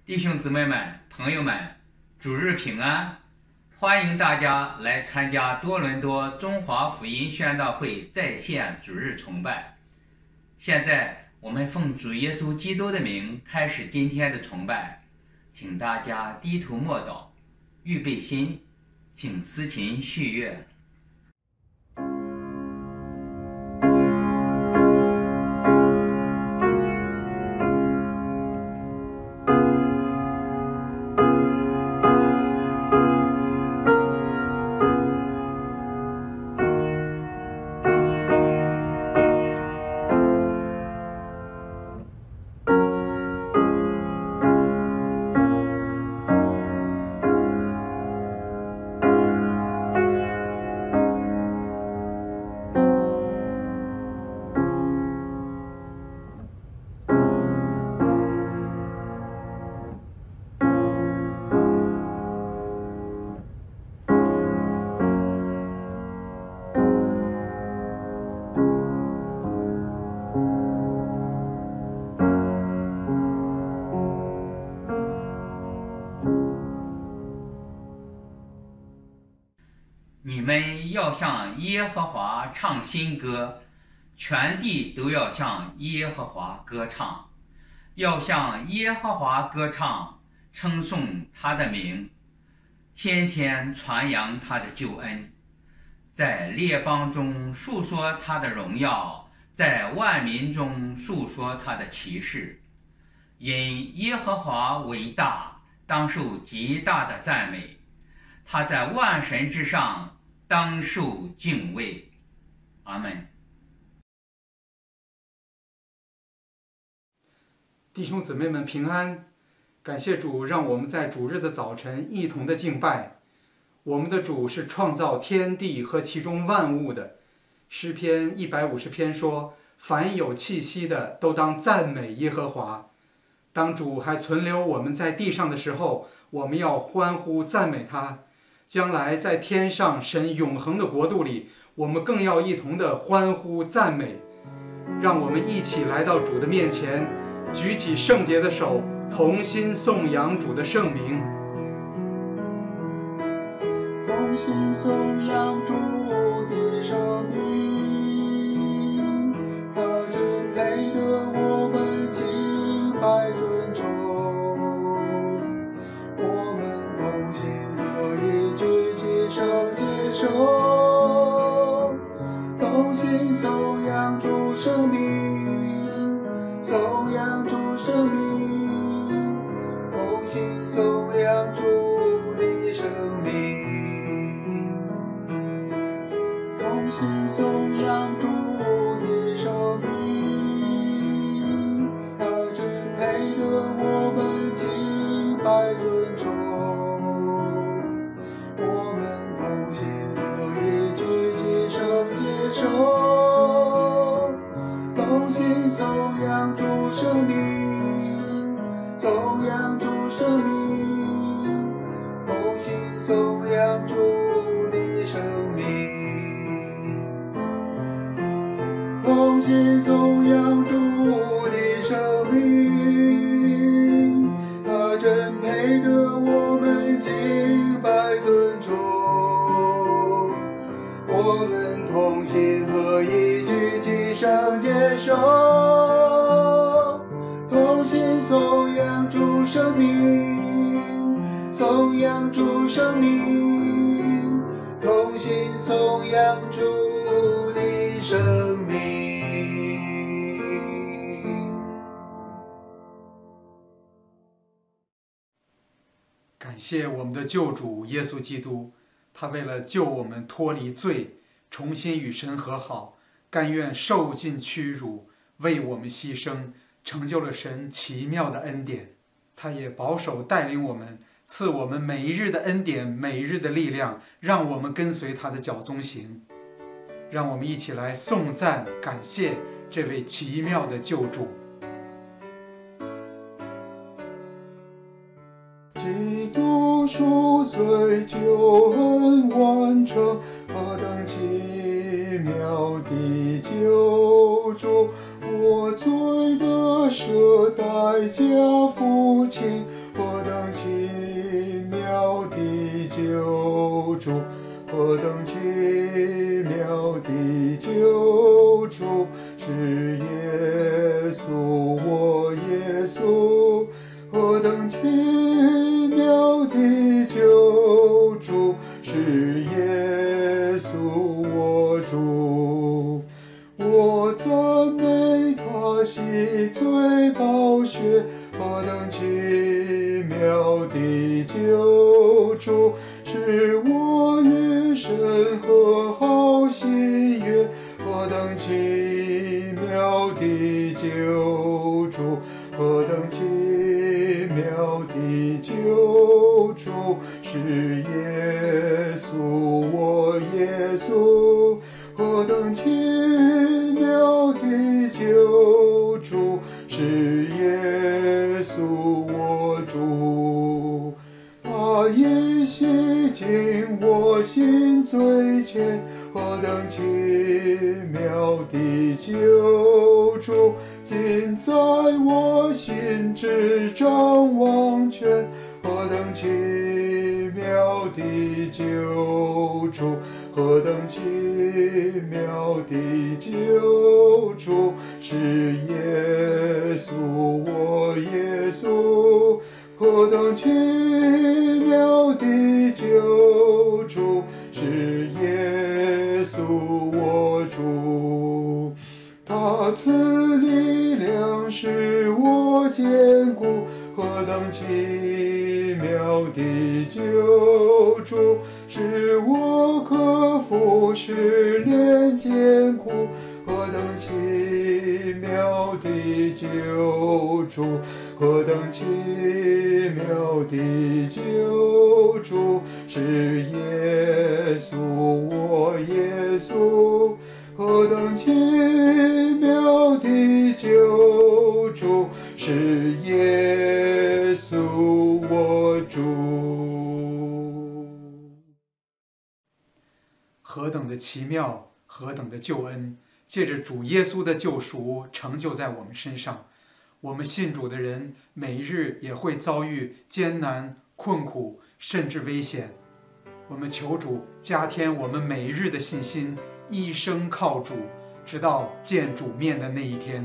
弟兄姊妹们、朋友们，主日平安！欢迎大家来参加多伦多中华福音宣道会在线主日崇拜。现在我们奉主耶稣基督的名开始今天的崇拜，请大家低头默祷，预备心，请思琴续乐。你们要向耶和华唱新歌，全地都要向耶和华歌唱，要向耶和华歌唱，称颂他的名，天天传扬他的救恩，在列邦中述说他的荣耀，在万民中述说他的奇事。因耶和华为大，当受极大的赞美，他在万神之上，当受敬畏。阿们。 弟兄姊妹们平安，感谢主，让我们在主日的早晨一同的敬拜。我们的主是创造天地和其中万物的。诗篇150篇说，凡有气息的都当赞美耶和华。当主还存留我们在地上的时候，我们要欢呼赞美他。将来在天上神永恒的国度里，我们更要一同的欢呼赞美。让我们一起来到主的面前，举起圣洁的手，同心颂扬主的圣名。 同心颂扬主的圣名，他真配得我们敬拜尊重。我们同心合一，举起圣洁手，同心颂扬主圣名，颂扬主圣名，同心颂扬主的圣名，同心颂扬主的圣名，他真配得我们敬拜尊重。我们同心合一，举起圣洁手，同心颂扬主圣名，颂扬主圣名，同心颂扬主的圣名，同心颂扬主的圣名，他真配得我们敬拜尊重。我们同心合一，举起圣洁手，同心颂扬主圣名，颂扬主圣名，同心颂扬主的圣名。 感谢我们的救主耶稣基督，他为了救我们脱离罪，重新与神和好，甘愿受尽屈辱，为我们牺牲，成就了神奇妙的恩典。他也保守带领我们，赐我们每一日的恩典，每一日的力量，让我们跟随他的脚踪行。让我们一起来颂赞感谢这位奇妙的救主。 基督赎罪救恩完成，何等奇妙的救助！我罪的舍代价付清， 何等奇妙的救主，是耶稣我主。我赞美他洗罪宝血，何等奇妙的救主，使我与神和好喜悦，何等奇妙的救主，何等奇妙的救主，是耶稣我耶稣，何等奇妙的救主，是耶稣我主。他已洗净我心罪愆，何等奇妙的救主，尽在我心之掌王权，何等奇妙的救主，何等奇妙的救主，是耶稣我耶稣，何等奇妙的救主，是耶稣我主。他赐力量使我坚固，何等奇妙的救主，使我克服试炼艰苦，何等奇妙的救主，何等奇妙的救主，是耶稣我耶稣，何等奇妙的救主，是耶稣我主。 何等的奇妙，何等的救恩，借着主耶稣的救赎成就在我们身上。我们信主的人每日也会遭遇艰难、困苦，甚至危险。我们求主加添我们每日的信心，一生靠主，直到见主面的那一天。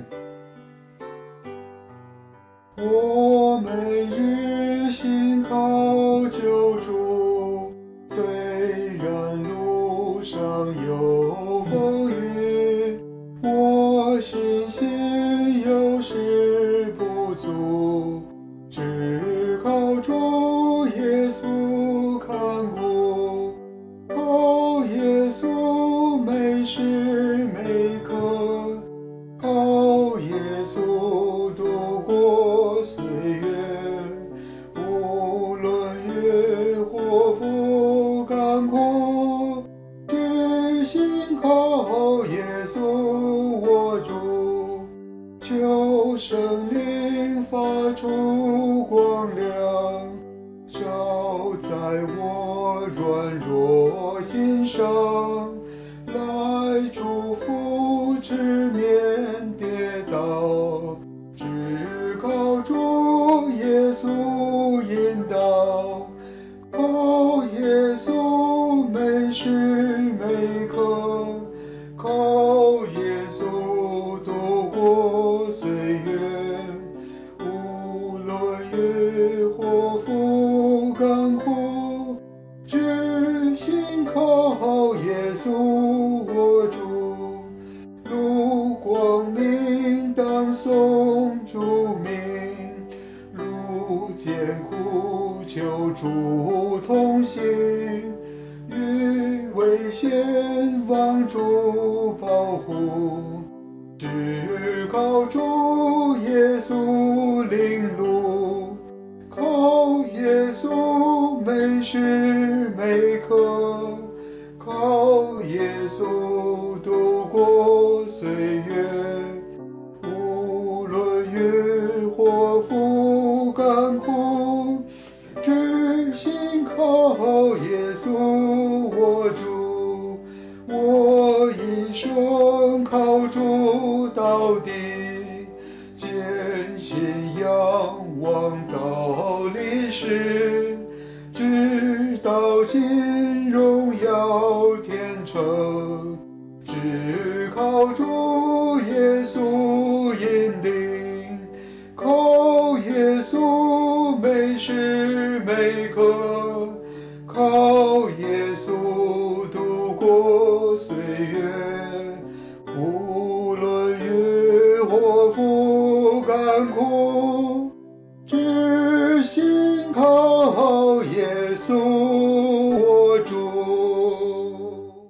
我每日信靠救主，虽然路上有风雨，我信心有时不足，只靠主耶稣看顾，靠耶稣每时每刻，靠耶稣度过岁月，无论越祸福甘苦，只信靠耶稣我主，求圣灵发出光亮，照在我软弱心上，来祝福直面跌倒，只靠主耶稣引导，靠耶稣每时每刻，靠耶稣度过岁月，无论越祸福甘苦，只信靠耶稣我主，路光明当颂主名，路艰苦求主同行，遇危险望主保护，只靠主耶稣领路，靠耶稣每时每刻，靠耶稣度过岁月，无论越祸福甘苦，只信靠耶稣我主，我一生靠主到底，坚信仰望到历史，直到尽荣耀天成，只靠主耶稣引领，靠耶稣今时每刻，靠耶稣度过岁月。无论越祸福甘苦，只信靠耶稣我主。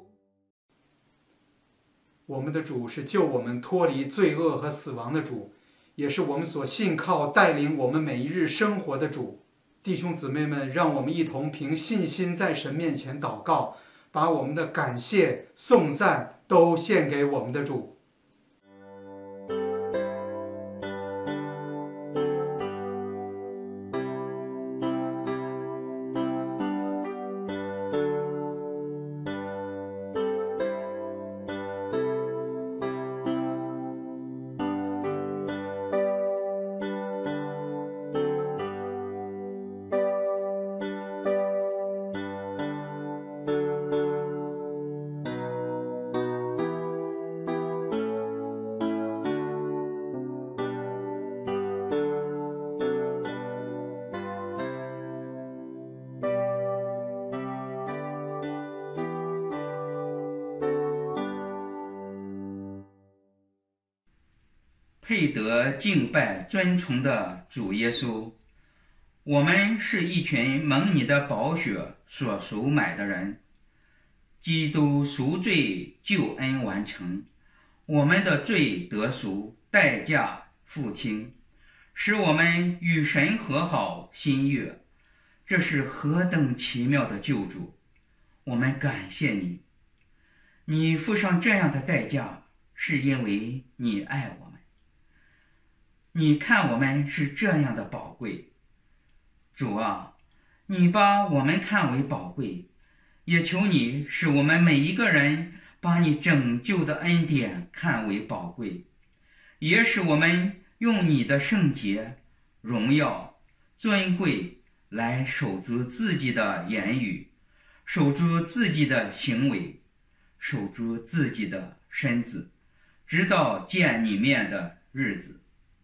我们的主是救我们脱离罪恶和死亡的主，也是我们所信靠带领我们每一日生活的主。弟兄姊妹们，让我们一同凭信心在神面前祷告，把我们的感谢、颂赞都献给我们的主。 配得敬拜尊崇的主耶稣，我们是一群蒙你的宝血所赎买的人。基督赎罪救恩完成，我们的罪得赎，代价付清，使我们与神和好心悦。这是何等奇妙的救主！我们感谢你，你付上这样的代价，是因为你爱我们。你看我们是这样的宝贵，主啊，你把我们看为宝贵，也求你使我们每一个人把你拯救的恩典看为宝贵，也使我们用你的圣洁、荣耀、尊贵来守住自己的言语，守住自己的行为，守住自己的身子，直到见你面的日子。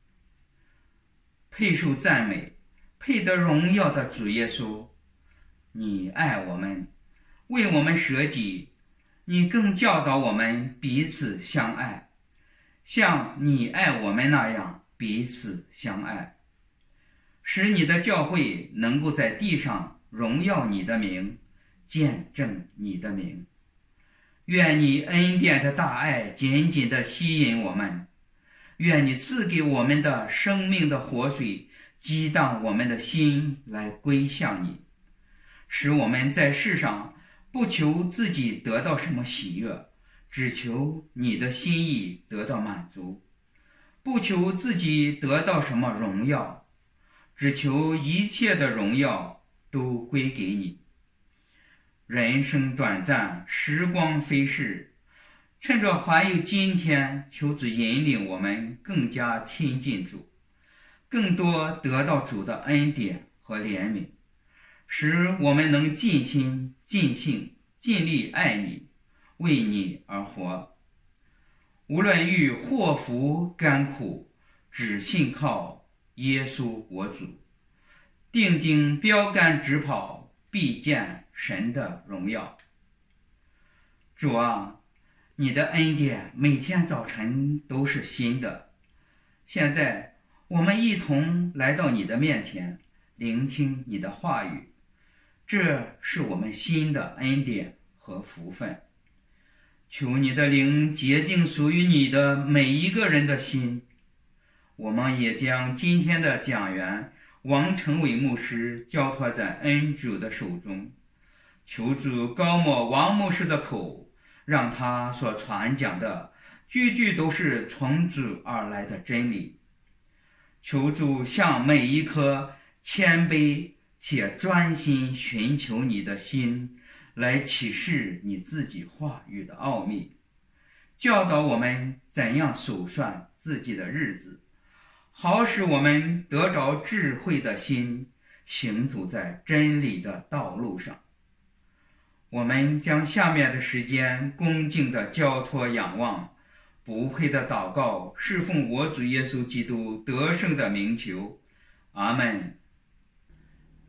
配受赞美、配得荣耀的主耶稣，你爱我们，为我们舍己，你更教导我们彼此相爱，像你爱我们那样彼此相爱，使你的教会能够在地上荣耀你的名，见证你的名。愿你恩典的大爱紧紧地吸引我们，愿你赐给我们的生命的活水激荡我们的心来归向你，使我们在世上不求自己得到什么喜悦，只求你的心意得到满足，不求自己得到什么荣耀，只求一切的荣耀都归给你。人生短暂，时光飞逝，趁着还有今天，求主引领我们更加亲近主，更多得到主的恩典和怜悯，使我们能尽心尽性尽力爱你，为你而活。无论遇祸福甘苦，只信靠耶稣我主，定睛标杆直跑，必见神的荣耀。主啊，你的恩典每天早晨都是新的。现在我们一同来到你的面前，聆听你的话语，这是我们新的恩典和福分。求你的灵洁净属于你的每一个人的心。我们也将今天的讲员王成伟牧师交托在恩主的手中，求主高抹王牧师的口，让他所传讲的句句都是从主而来的真理。求主向每一颗谦卑且专心寻求你的心来启示你自己话语的奥秘，教导我们怎样数算自己的日子，好使我们得着智慧的心，行走在真理的道路上。我们将下面的时间恭敬地交托仰望，不配的祷告，侍奉我主耶稣基督得胜的名求。阿们。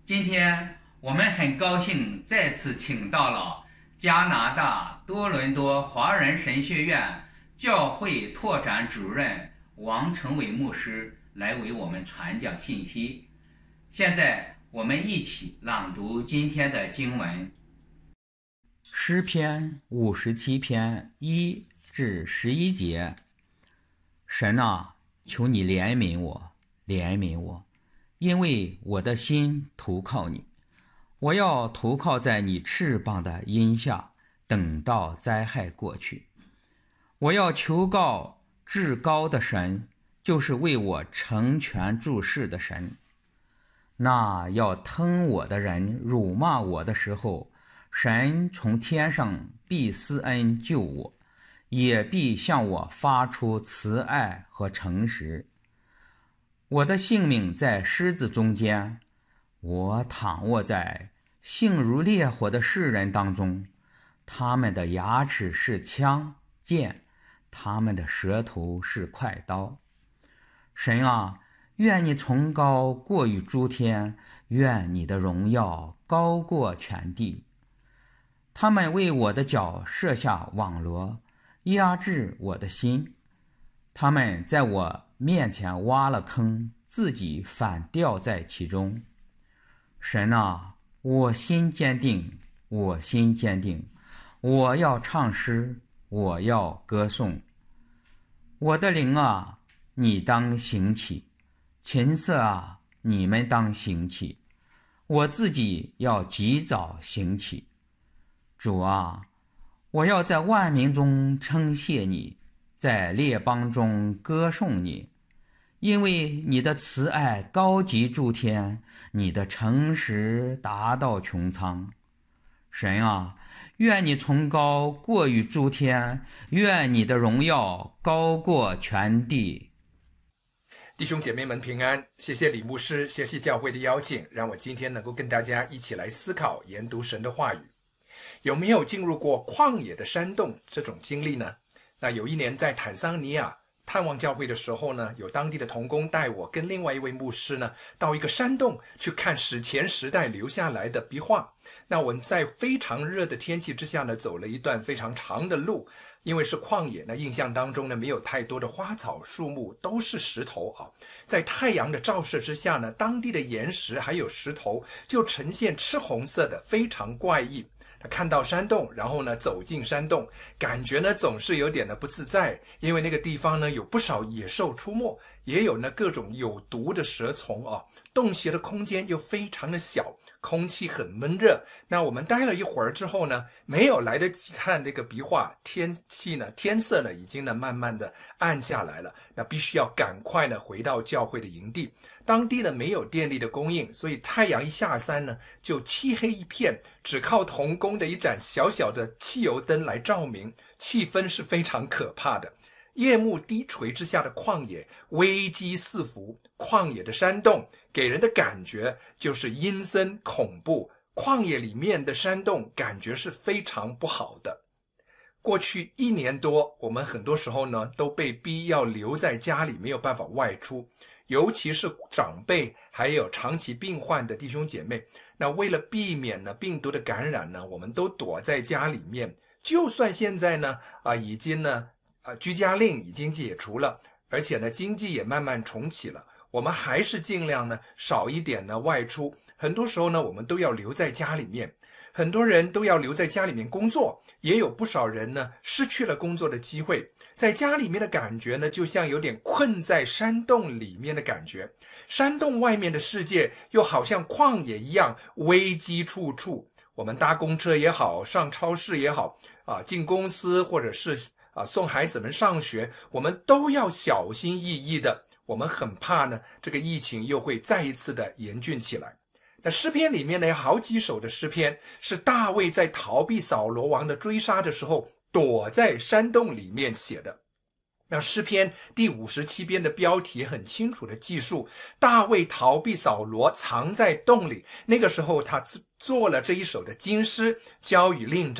今天我们很高兴再次请到了加拿大多伦多华人神学院教会拓展主任王成伟牧师来为我们传讲信息。现在我们一起朗读今天的经文。诗篇57篇1至11节。神啊，求你怜悯我，怜悯我，因为我的心投靠你。我要投靠在你翅膀的荫下，等到灾害过去。我要求告至高的神，就是为我成全诸事的神。那要吞我的人辱骂我的时候，神从天上必施恩救我，也必向我发出慈爱和诚实。我的性命在狮子中间，我躺卧在性如烈火的世人当中，他们的牙齿是枪剑，他们的舌头是快刀。神啊，愿你崇高过于诸天，愿你的荣耀高过全地。他们为我的脚设下网罗，压制我的心。他们在我面前挖了坑，自己反掉在其中。神啊，我心坚定，我心坚定，我要唱诗，我要歌颂。我的灵啊，你当醒起，琴瑟啊，你们当醒起，我自己要及早醒起。主啊，我要在万民中称谢你，在列邦中歌颂你，因为你的慈爱高及诸天，你的诚实达到穹苍。神啊，愿你崇高过于诸天，愿你的荣耀高过全地。 弟兄姐妹们平安，谢谢李牧师，谢谢教会的邀请，让我今天能够跟大家一起来思考研读神的话语。有没有进入过旷野的山洞这种经历呢？那有一年在坦桑尼亚探望教会的时候呢，有当地的同工带我跟另外一位牧师呢，到一个山洞去看史前时代留下来的壁画。那我们在非常热的天气之下呢，走了一段非常长的路，因为是旷野，那印象当中呢，没有太多的花草树木，都是石头啊。在太阳的照射之下呢，当地的岩石还有石头就呈现赤红色的，非常怪异。看到山洞，然后呢走进山洞，感觉呢总是有点的不自在，因为那个地方呢有不少野兽出没，也有呢各种有毒的蛇虫啊。洞穴的空间又非常的小，空气很闷热。那我们待了一会儿之后呢，没有来得及看那个壁画，天色呢已经呢慢慢的暗下来了，那必须要赶快呢回到教会的营地。当地呢没有电力的供应，所以太阳一下山呢就漆黑一片，只靠同工的一盏小小的汽油灯来照明，气氛是非常可怕的。夜幕低垂之下的旷野，危机四伏，旷野的山洞给人的感觉就是阴森恐怖，旷野里面的山洞感觉是非常不好的。过去1年多，我们很多时候呢都被逼要留在家里，没有办法外出，尤其是长辈还有长期病患的弟兄姐妹，那为了避免呢病毒的感染呢，我们都躲在家里面。就算现在呢已经呢居家令已经解除了，而且呢经济也慢慢重启了，我们还是尽量呢少一点呢外出。很多时候呢我们都要留在家里面，很多人都要留在家里面工作，也有不少人呢失去了工作的机会。在家里面的感觉呢，就像有点困在山洞里面的感觉，山洞外面的世界又好像旷野一样，危机处处。我们搭公车也好，上超市也好进公司或者是送孩子们上学，我们都要小心翼翼的。我们很怕呢这个疫情又会再一次的严峻起来。那诗篇里面呢有好几首的诗篇是大卫在逃避扫罗王的追杀的时候躲在山洞里面写的。那诗篇第57篇的标题很清楚的记述，大卫逃避扫罗，藏在洞里。那个时候他做了这一首的经诗，交与令长。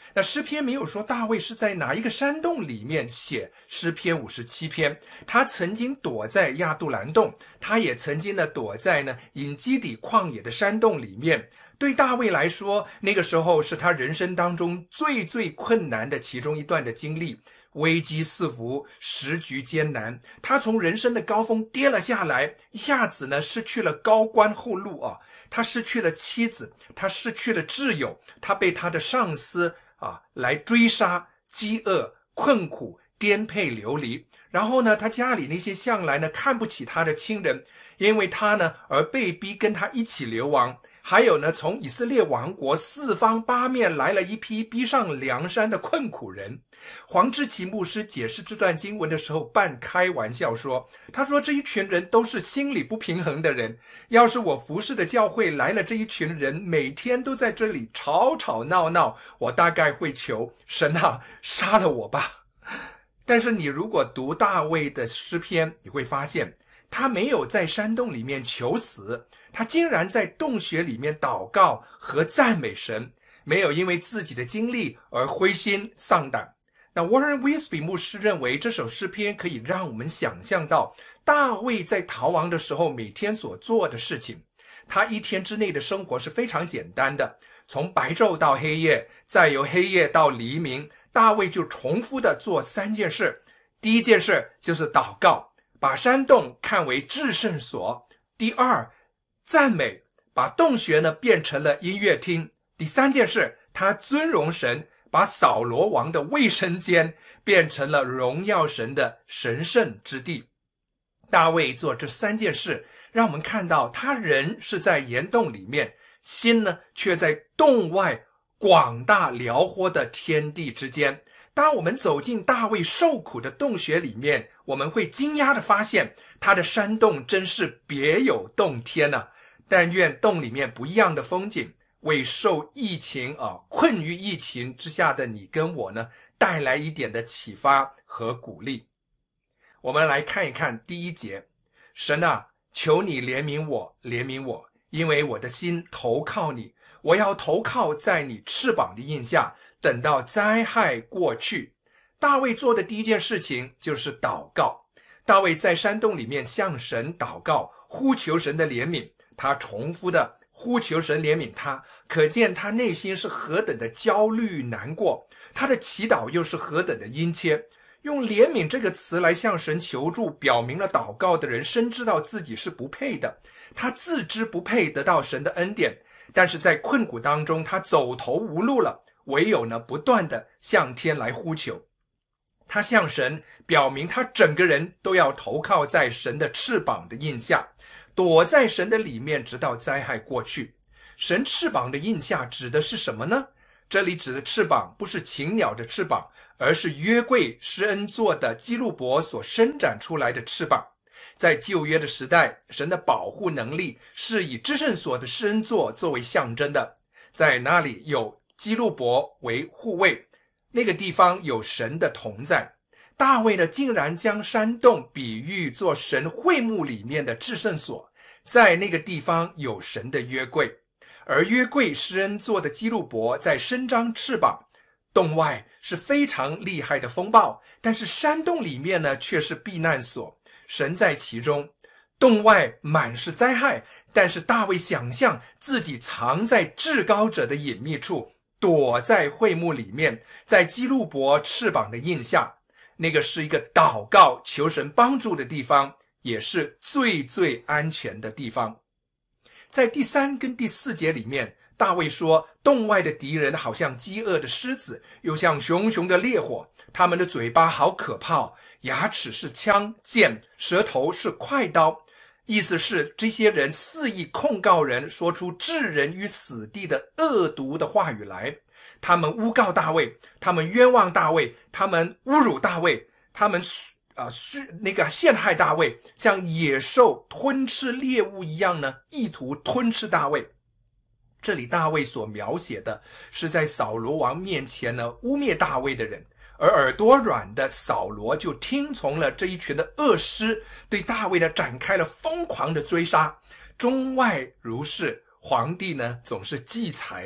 那诗篇没有说大卫是在哪一个山洞里面写诗篇57篇，他曾经躲在亚杜兰洞，他也曾经呢躲在呢隐基底旷野的山洞里面。对大卫来说，那个时候是他人生当中最困难的其中一段的经历，危机四伏，时局艰难，他从人生的高峰跌了下来，一下子呢失去了高官厚禄啊，他失去了妻子，他失去了挚友，他被他的上司来追杀，饥饿、困苦、颠沛流离。然后呢，他家里那些向来呢看不起他的亲人，因为他呢而被逼跟他一起流亡。还有呢，从以色列王国四方八面来了一批逼上梁山的困苦人。黄志奇牧师解释这段经文的时候半开玩笑说，他说这一群人都是心理不平衡的人，要是我服侍的教会来了这一群人，每天都在这里吵吵闹闹，我大概会求神啊，杀了我吧。但是你如果读大卫的诗篇，你会发现他没有在山洞里面求死，他竟然在洞穴里面祷告和赞美神，没有因为自己的经历而灰心丧胆。那 Warren Wiersbe 牧师认为这首诗篇可以让我们想象到大卫在逃亡的时候每天所做的事情。他一天之内的生活是非常简单的，从白昼到黑夜，再由黑夜到黎明，大卫就重复的做3件事。第一件事就是祷告，把山洞看为至圣所。第二，赞美，把洞穴呢变成了音乐厅。第3件事，他尊荣神，把扫罗王的卫生间变成了荣耀神的神圣之地。大卫做这3件事，让我们看到他人是在岩洞里面，心呢却在洞外广大辽阔的天地之间。当我们走进大卫受苦的洞穴里面，我们会惊讶地发现他的山洞真是别有洞天啊。但愿洞里面不一样的风景为受疫情困于疫情之下的你跟我呢带来一点的启发和鼓励。我们来看一看第1节，神啊，求你怜悯我，怜悯我，因为我的心投靠你，我要投靠在你翅膀的荫下，等到灾害过去。大卫做的第1件事情就是祷告。大卫在山洞里面向神祷告，呼求神的怜悯，他重复的呼求神怜悯他，可见他内心是何等的焦虑难过，他的祈祷又是何等的殷切。用怜悯这个词来向神求助，表明了祷告的人深知道自己是不配的，他自知不配得到神的恩典，但是在困苦当中他走投无路了，唯有呢不断的向天来呼求。他向神表明他整个人都要投靠在神的翅膀的荫下，躲在神的里面，直到灾害过去。神翅膀的荫下指的是什么呢？这里指的翅膀不是禽鸟的翅膀，而是约柜施恩座的基路伯所伸展出来的翅膀。在旧约的时代，神的保护能力是以至圣所的施恩座作为象征的，在那里有基路伯为护卫，那个地方有神的同在。大卫呢，竟然将山洞比喻作神会幕里面的至圣所，在那个地方有神的约柜，而约柜施恩座的基路伯在伸张翅膀。洞外是非常厉害的风暴，但是山洞里面呢却是避难所，神在其中。洞外满是灾害，但是大卫想象自己藏在至高者的隐秘处，躲在会幕里面，在基路伯翅膀的荫下。那个是一个祷告求神帮助的地方，也是最安全的地方。在第3跟第4节里面，大卫说洞外的敌人好像饥饿的狮子，又像熊熊的烈火，他们的嘴巴好可怕，牙齿是枪剑，舌头是快刀。意思是这些人肆意控告人，说出置人于死地的恶毒的话语来。他们诬告大卫，他们冤枉大卫，他们侮辱大卫，他们陷害大卫，像野兽吞吃猎物一样呢，意图吞吃大卫。这里大卫所描写的是在扫罗王面前呢污蔑大卫的人，而耳朵软的扫罗就听从了这一群的恶狮，对大卫呢展开了疯狂的追杀。中外如是，皇帝呢总是忌才的，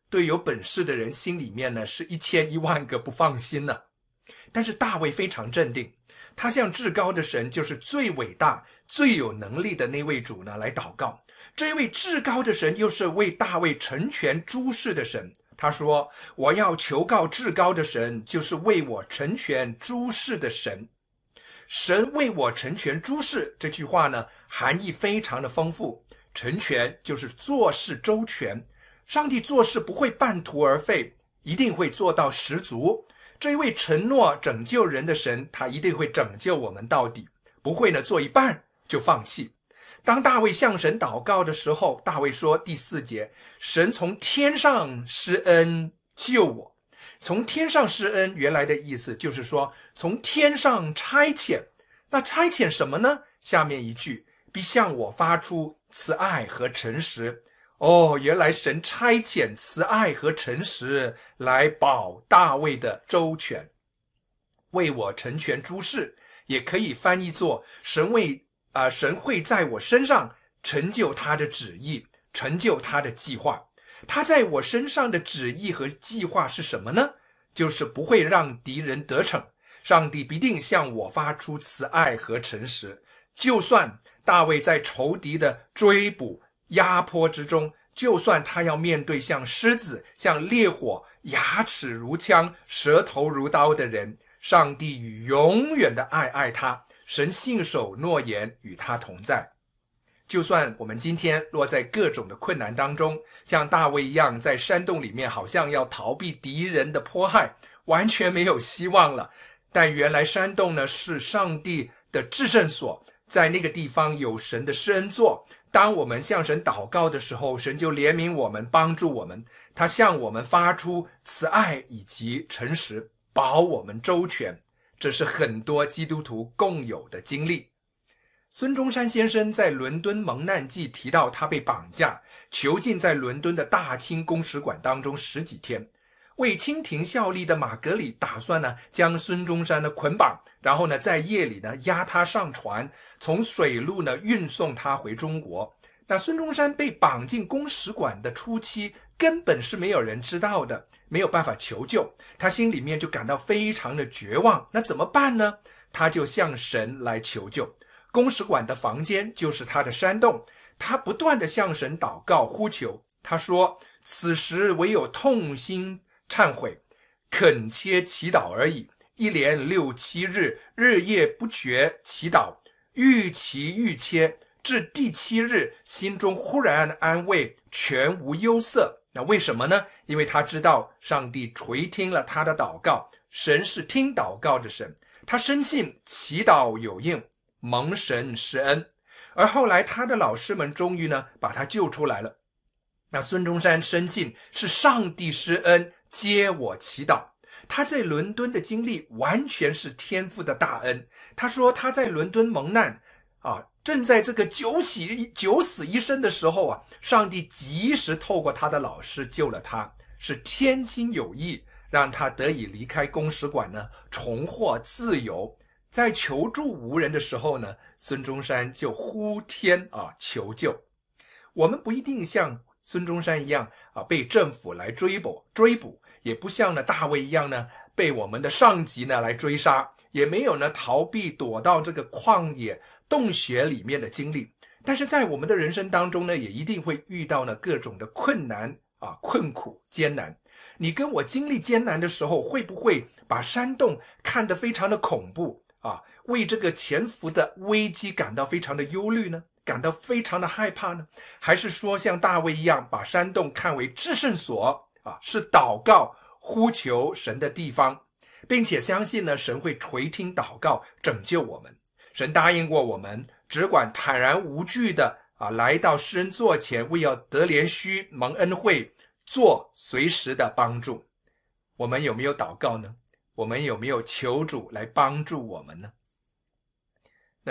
对有本事的人心里面呢是1000、10000个不放心呢。但是大卫非常镇定，他向至高的神，就是最伟大、最有能力的那位主呢来祷告。这位至高的神又是为大卫成全诸事的神。他说：“我要求告至高的神，就是为我成全诸事的神。”神为我成全诸事，这句话呢含义非常的丰富。成全就是做事周全，上帝做事不会半途而废，一定会做到十足。这一位承诺拯救人的神，他一定会拯救我们到底，不会呢做一半就放弃。当大卫向神祷告的时候，大卫说第4节，神从天上施恩救我。从天上施恩原来的意思就是说从天上差遣。那差遣什么呢？下面一句，必向我发出慈爱和诚实。原来神差遣慈爱和诚实来保大卫的周全，为我成全诸事，也可以翻译作神会在我身上成就他的旨意，成就他的计划。他在我身上的旨意和计划是什么呢？就是不会让敌人得逞，上帝必定向我发出慈爱和诚实。就算大卫在仇敌的追捕压迫之中，就算他要面对像狮子、像烈火、牙齿如枪、舌头如刀的人，上帝与永远的爱他，神信守诺言与他同在。就算我们今天落在各种的困难当中，像大卫一样在山洞里面好像要逃避敌人的迫害，完全没有希望了，但原来山洞呢是上帝的至圣所，在那个地方有神的施恩座。当我们向神祷告的时候，神就怜悯我们，帮助我们，他向我们发出慈爱以及诚实，保我们周全。这是很多基督徒共有的经历。孙中山先生在伦敦蒙难记提到，他被绑架囚禁在伦敦的大清公使馆当中10几天。为清廷效力的马格里打算呢将孙中山呢捆绑，然后呢在夜里呢押他上船，从水路呢运送他回中国。那孙中山被绑进公使馆的初期，根本是没有人知道的，没有办法求救，他心里面就感到非常的绝望。那怎么办呢？他就向神来求救。公使馆的房间就是他的山洞，他不断的向神祷告呼求。他说：此时唯有痛心忏悔，恳切祈祷而已，一连6、7日，日夜不绝祈祷，愈祈愈切，至第7日，心中忽然安慰，全无忧色。那为什么呢？因为他知道上帝垂听了他的祷告，神是听祷告的神，他深信祈祷有应，蒙神施恩。而后来他的老师们终于呢把他救出来了。那孙中山深信是上帝施恩接我祈祷，他在伦敦的经历完全是天父的大恩。他说他在伦敦蒙难正在这个九死一生的时候上帝及时透过他的老师救了他，是天心有意，让他得以离开公使馆呢，重获自由。在求助无人的时候呢，孙中山就呼天求救。我们不一定像孙中山一样被政府来追捕，也不像呢大卫一样呢被我们的上级呢来追杀，也没有呢逃避躲到这个旷野洞穴里面的经历。但是在我们的人生当中呢，也一定会遇到呢各种的困难困苦艰难。你跟我经历艰难的时候，会不会把山洞看得非常的恐怖为这个潜伏的危机感到非常的忧虑呢？感到非常的害怕呢？还是说像大卫一样，把山洞看为至圣所是祷告呼求神的地方，并且相信呢神会垂听祷告，拯救我们。神答应过我们，只管坦然无惧的来到施恩座前，为要得怜恤蒙恩惠，做随时的帮助。我们有没有祷告呢？我们有没有求主来帮助我们呢？那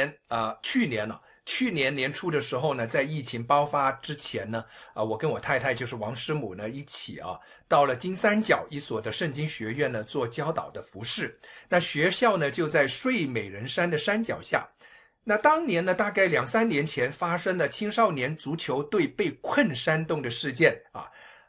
去年年初的时候呢，在疫情爆发之前呢，我跟我太太就是王师母呢一起到了金三角一所的圣经学院呢做教导的服事。那学校呢就在睡美人山的山脚下。那当年呢大概2、3年前发生了青少年足球队被困山洞的事件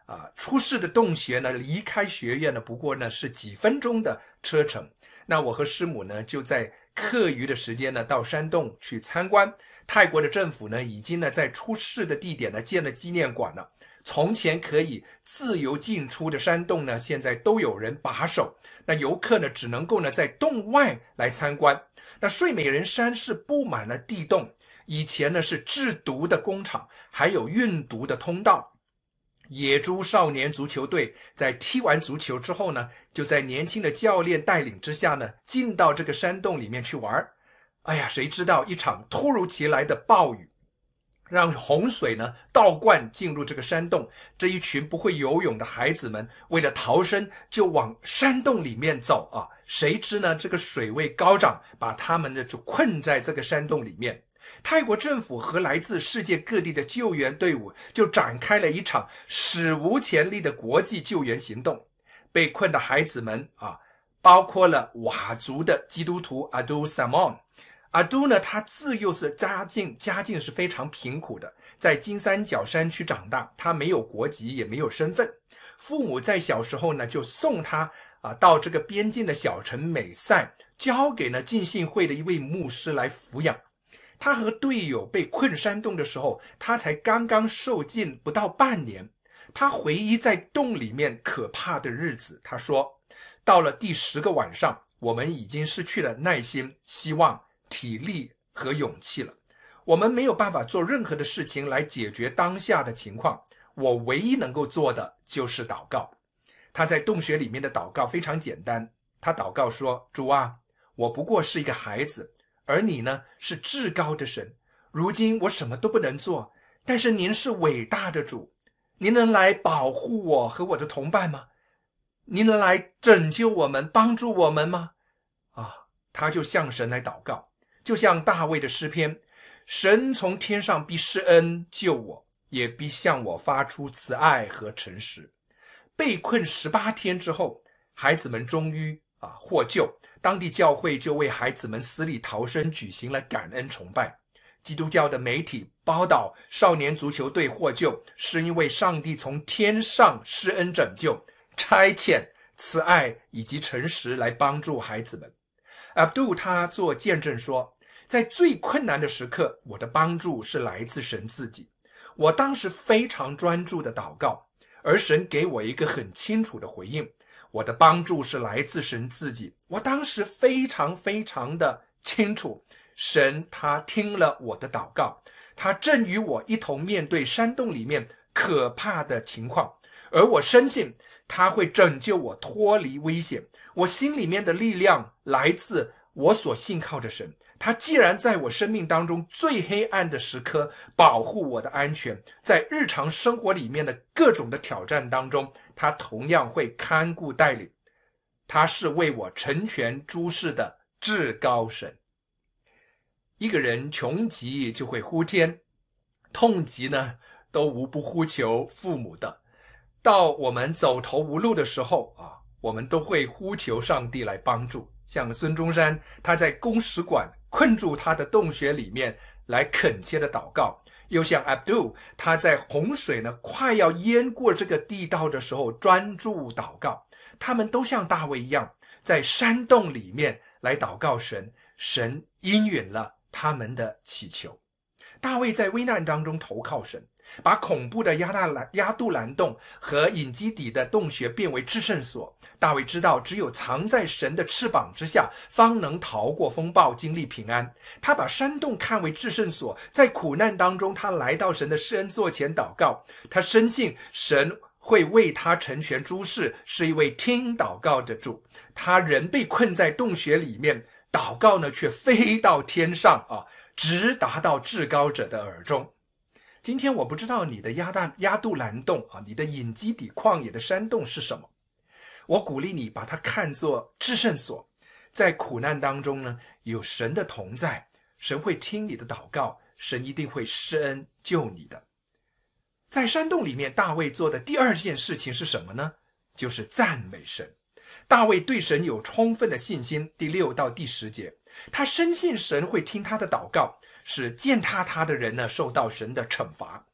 出世的洞穴呢，离开学院呢，不过呢是几分钟的车程。那我和师母呢，就在课余的时间呢，到山洞去参观。泰国的政府呢，已经呢在出事的地点呢建了纪念馆了。从前可以自由进出的山洞呢，现在都有人把守。那游客呢，只能够呢在洞外来参观。那睡美人山是布满了地洞，以前呢是制毒的工厂，还有运毒的通道。野猪少年足球队在踢完足球之后呢，就在年轻的教练带领之下呢，进到这个山洞里面去玩。哎呀，谁知道一场突如其来的暴雨，让洪水呢倒灌进入这个山洞。这一群不会游泳的孩子们，为了逃生就往山洞里面走啊！谁知呢，这个水位高涨，把他们呢就困在这个山洞里面。泰国政府和来自世界各地的救援队伍就展开了一场史无前例的国际救援行动。被困的孩子们包括了佤族的基督徒阿杜萨蒙。阿杜呢，他自幼是家境是非常贫苦的，在金三角山区长大，他没有国籍也没有身份。父母在小时候呢就送他到这个边境的小城美塞，交给了浸信会的一位牧师来抚养。他和队友被困山洞的时候，他才刚刚受尽不到半年。他回忆在洞里面可怕的日子，他说，到了第10个晚上，我们已经失去了耐心、希望、体力和勇气了。我们没有办法做任何的事情来解决当下的情况，我唯一能够做的就是祷告。他在洞穴里面的祷告非常简单，他祷告说，主啊，我不过是一个孩子，而你呢是至高的神，如今我什么都不能做，但是您是伟大的主，您能来保护我和我的同伴吗？您能来拯救我们，帮助我们吗？他就向神来祷告，就像大卫的诗篇，神从天上必施恩救我，也必向我发出慈爱和诚实。被困18天之后，孩子们终于获救，当地教会就为孩子们死里逃生举行了感恩崇拜。基督教的媒体报道，少年足球队获救是因为上帝从天上施恩拯救，差遣慈爱以及诚实来帮助孩子们。Abdul 他做见证说，在最困难的时刻，我的帮助是来自神自己。我当时非常专注的祷告，而神给我一个很清楚的回应，我的帮助是来自神自己。我当时非常的清楚，神他听了我的祷告，他正与我一同面对山洞里面可怕的情况，而我深信他会拯救我脱离危险。我心里面的力量来自我所信靠的神，他既然在我生命当中最黑暗的时刻保护我的安全，在日常生活里面的各种的挑战当中，他同样会看顾带领。他是为我成全诸事的至高神。一个人穷极就会呼天，痛极呢都无不呼求父母的。到我们走投无路的时候我们都会呼求上帝来帮助。像孙中山，他在公使馆困住他的洞穴里面来恳切的祷告，又像 Abdul， 他在洪水呢快要淹过这个地道的时候专注祷告。他们都像大卫一样，在山洞里面来祷告神，神应允了他们的祈求。大卫在危难当中投靠神，把恐怖的亚杜兰洞和隐基底的洞穴变为至圣所。大卫知道，只有藏在神的翅膀之下，方能逃过风暴，经历平安。他把山洞看为至圣所，在苦难当中，他来到神的施恩座前祷告。他深信神会为他成全诸事，是一位听祷告的主。他人被困在洞穴里面，祷告呢却飞到天上直达到至高者的耳中。今天我不知道你的亚杜兰洞你的隐基底旷野的山洞是什么，我鼓励你把它看作至圣所。在苦难当中呢，有神的同在，神会听你的祷告，神一定会施恩救你的。在山洞里面，大卫做的第二件事情是什么呢？就是赞美神。大卫对神有充分的信心，第6到第10节，他深信神会听他的祷告，使践踏他的人呢受到神的惩罚。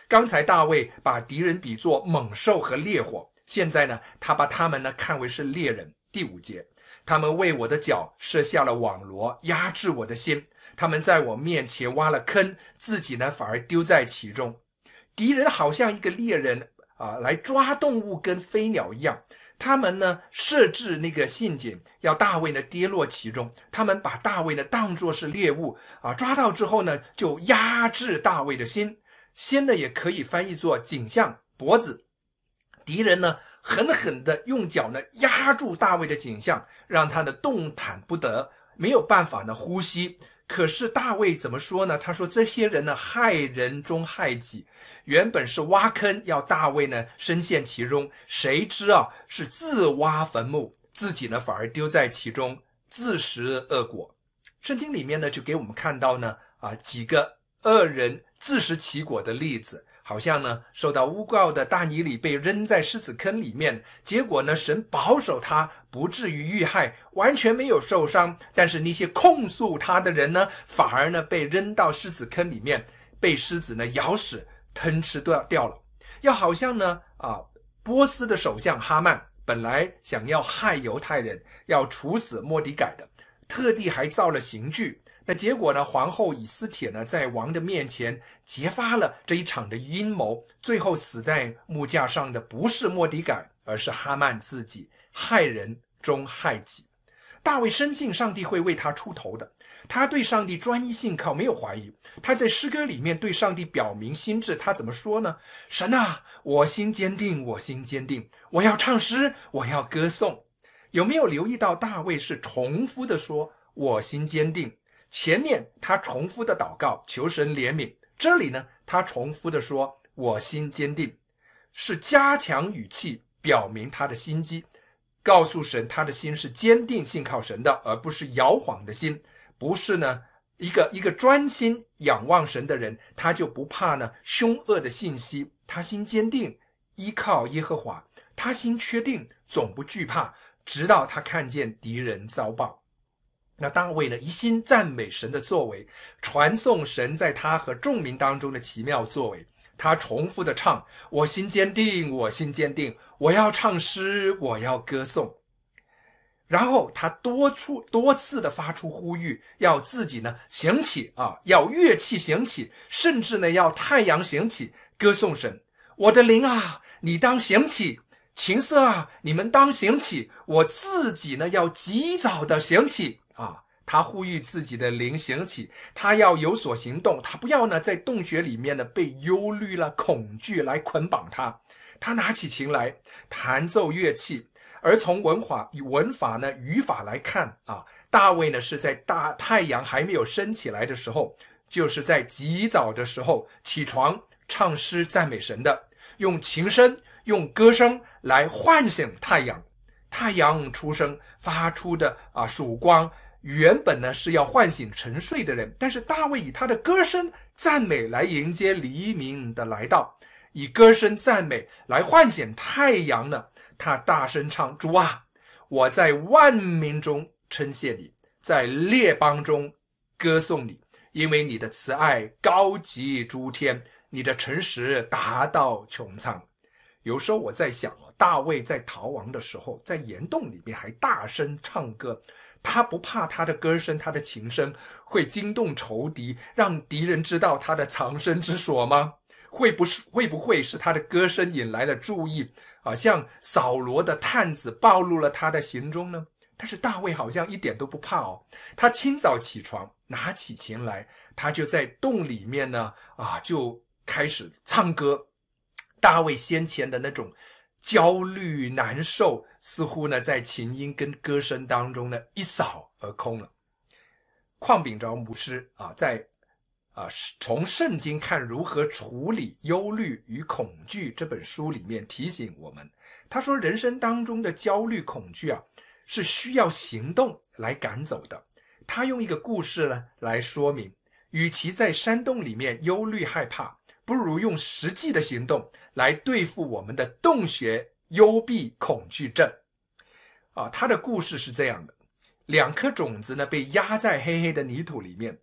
刚才大卫把敌人比作猛兽和烈火，现在呢，他把他们呢看为是猎人。第5节，他们为我的脚设下了网罗，压制我的心。他们在我面前挖了坑，自己呢反而丢在其中。敌人好像一个猎人来抓动物跟飞鸟一样，他们呢设置那个陷阱，要大卫呢跌落其中。他们把大卫呢当作是猎物抓到之后呢，就压制大卫的心。心呢也可以翻译作颈项、脖子。敌人呢狠狠的用脚呢压住大卫的颈项，让他呢动弹不得，没有办法呢呼吸。可是大卫怎么说呢？他说这些人呢害人中害己，原本是挖坑要大卫呢深陷其中，谁知是自挖坟墓，自己呢反而丢在其中，自食恶果。圣经里面呢就给我们看到呢几个恶人自食其果的例子。好像呢受到诬告的大尼里被扔在狮子坑里面，结果呢神保守他不至于遇害，完全没有受伤。但是那些控诉他的人呢，反而呢被扔到狮子坑里面，被狮子呢咬死吞吃掉了。要好像呢波斯的首相哈曼本来想要害犹太人，要处死末底改的，特地还造了刑具。那结果呢，皇后以斯帖呢在王的面前揭发了这一场的阴谋，最后死在木架上的不是末底改，而是哈曼自己，害人中害己。大卫深信上帝会为他出头的，他对上帝专一信靠，没有怀疑。他在诗歌里面对上帝表明心志，他怎么说呢？神啊，我心坚定，我心坚定，我要唱诗，我要歌颂。有没有留意到大卫是重复的说我心坚定？前面他重复的祷告求神怜悯，这里呢他重复的说我心坚定，是加强语气，表明他的心机，告诉神他的心是坚定信靠神的，而不是摇晃的心。不是呢一个专心仰望神的人，他就不怕呢凶恶的信息，他心坚定，依靠耶和华，他心确定，总不惧怕，直到他看见敌人遭报。那大卫呢一心赞美神的作为，传颂神在他和众民当中的奇妙作为。他重复的唱我心坚定，我心坚定，我要唱诗，我要歌颂。然后他多次的发出呼吁，要自己呢醒起要乐器醒起，甚至呢要太阳醒起，歌颂神。我的灵啊，你当醒起，琴瑟啊，你们当醒起，我自己呢要及早的醒起他呼吁自己的灵醒起，他要有所行动，他不要呢在洞穴里面呢被忧虑了恐惧来捆绑他。他拿起琴来弹奏乐器，而从文法呢语法来看大卫呢是在太阳还没有升起来的时候，就是在极早的时候起床唱诗赞美神的，用琴声用歌声来唤醒太阳。太阳出生发出的曙光原本呢是要唤醒沉睡的人，但是大卫以他的歌声赞美来迎接黎明的来到，以歌声赞美来唤醒太阳呢。他大声唱主啊，我在万民中称谢你，在列邦中歌颂你，因为你的慈爱高及诸天，你的诚实达到穹苍。有时候我在想大卫在逃亡的时候，在岩洞里面还大声唱歌，他不怕他的歌声他的琴声会惊动仇敌，让敌人知道他的藏身之所吗？会不会是他的歌声引来了注意像扫罗的探子暴露了他的行踪呢？但是大卫好像一点都不怕他清早起床拿起琴来，他就在洞里面呢就开始唱歌。大卫先前的那种焦虑难受似乎呢在琴音跟歌声当中呢一扫而空了。邝秉昭牧师在从圣经看如何处理忧虑与恐惧这本书里面提醒我们，他说人生当中的焦虑恐惧是需要行动来赶走的。他用一个故事呢来说明，与其在山洞里面忧虑害怕，不如用实际的行动来对付我们的洞穴幽闭恐惧症他的故事是这样的，2颗种子呢被压在黑黑的泥土里面，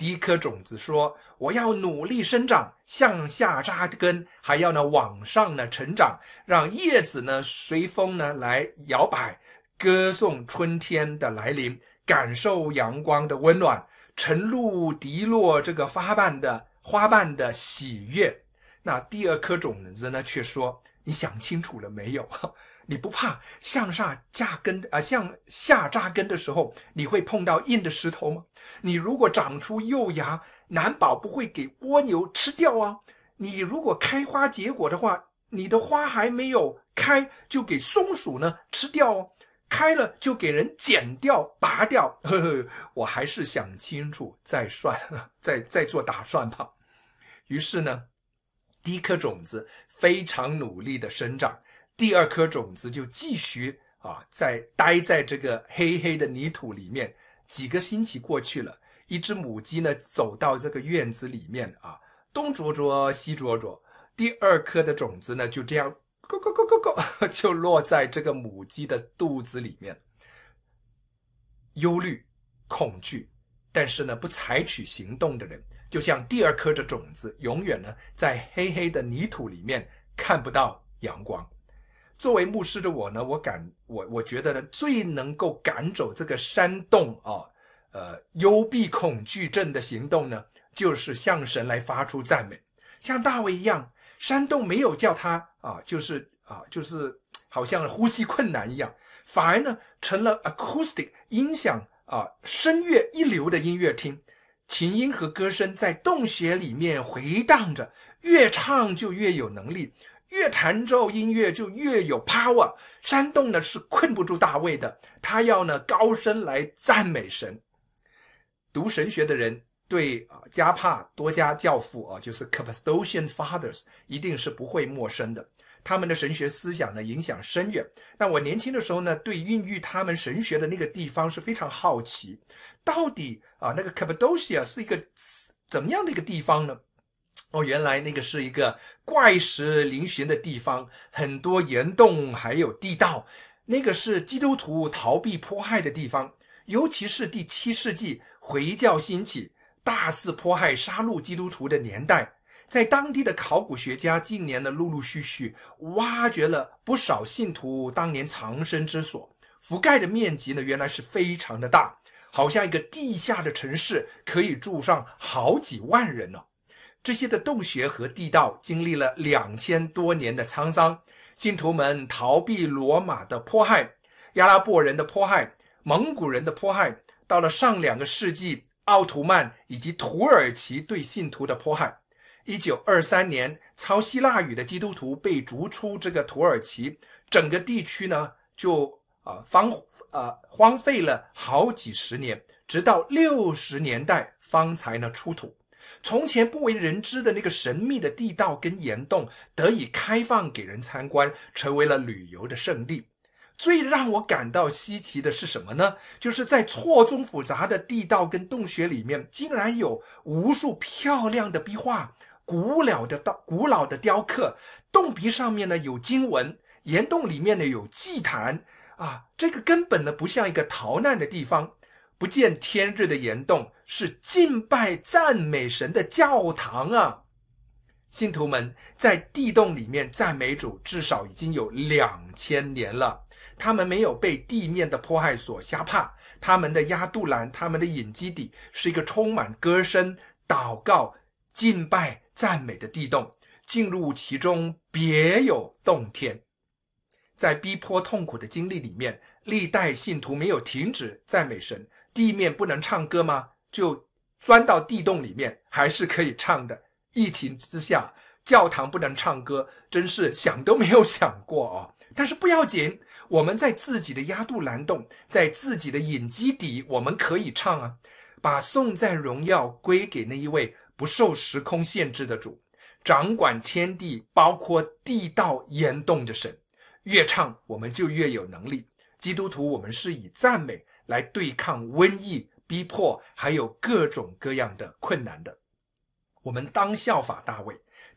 第一颗种子说，我要努力生长，向下扎根，还要呢往上呢成长，让叶子呢随风呢来摇摆，歌颂春天的来临，感受阳光的温暖，晨露滴落这个花瓣的喜悦。那第二颗种子呢却说，你想清楚了没有？你不怕向下扎根的时候，你会碰到硬的石头吗？你如果长出幼芽，难保不会给蜗牛吃掉啊！你如果开花结果的话，你的花还没有开，就给松鼠呢吃掉哦。开了就给人剪掉、拔掉。我还是想清楚再算，再做打算吧。于是呢，第一颗种子非常努力的生长。第二颗种子就继续待在这个黑黑的泥土里面。几个星期过去了，一只母鸡呢走到这个院子里面东啄啄西啄啄，第二颗的种子呢就这样咕咕咕咕咕就落在这个母鸡的肚子里面。忧虑、恐惧，但是呢不采取行动的人，就像第二颗的种子，永远呢在黑黑的泥土里面看不到阳光。作为牧师的我呢，我觉得呢，最能够赶走这个山洞幽闭恐惧症的行动呢，就是向神来发出赞美。像大卫一样，山洞没有叫他就是好像呼吸困难一样，反而呢成了 acoustic 音响声乐一流的音乐厅。琴音和歌声在洞穴里面回荡着，越唱就越有能力，越弹奏音乐就越有 power。 山洞呢是困不住大卫的，他要呢高声来赞美神。读神学的人对加帕多家教父就是 Cappadocian Fathers 一定是不会陌生的，他们的神学思想呢影响深远。那我年轻的时候呢，对孕育他们神学的那个地方是非常好奇，到底那个 Cappadocia 是一个怎么样的一个地方呢？原来那个是一个怪石嶙峋的地方，很多岩洞还有地道，那个是基督徒逃避迫害的地方。尤其是第7世纪回教兴起，大肆迫害杀戮基督徒的年代，在当地的考古学家近年呢陆陆续续挖掘了不少信徒当年藏身之所，覆盖的面积呢原来是非常的大，好像一个地下的城市，可以住上好几万人呢。这些的洞穴和地道经历了2000多年的沧桑，信徒们逃避罗马的迫害、阿拉伯人的迫害、蒙古人的迫害，到了上2个世纪，奥图曼以及土耳其对信徒的迫害。1923年，操希腊语的基督徒被逐出这个土耳其，整个地区呢就荒废了好几十年，直到60年代方才呢出土。从前不为人知的那个神秘的地道跟岩洞得以开放给人参观，成为了旅游的胜地。最让我感到稀奇的是什么呢？就是在错综复杂的地道跟洞穴里面，竟然有无数漂亮的壁画、古老的雕刻，洞壁上面呢有经文，岩洞里面呢有祭坛这个根本呢不像一个逃难的地方。不见天日的岩洞是敬拜赞美神的教堂啊！信徒们在地洞里面赞美主，至少已经有2000年了。他们没有被地面的迫害所吓怕，他们的亚杜兰，他们的隐基底是一个充满歌声、祷告、敬拜、赞美的地洞，进入其中别有洞天。在逼迫痛苦的经历里面，历代信徒没有停止赞美神。地面不能唱歌吗？就钻到地洞里面，还是可以唱的。疫情之下，教堂不能唱歌，真是想都没有想过但是不要紧，我们在自己的亚杜兰洞，在自己的隐基底，我们可以唱把颂赞荣耀归给那一位不受时空限制的主，掌管天地，包括地道岩洞的神。越唱我们就越有能力。基督徒我们是以赞美来对抗瘟疫、逼迫，还有各种各样的困难的。我们当效法大卫，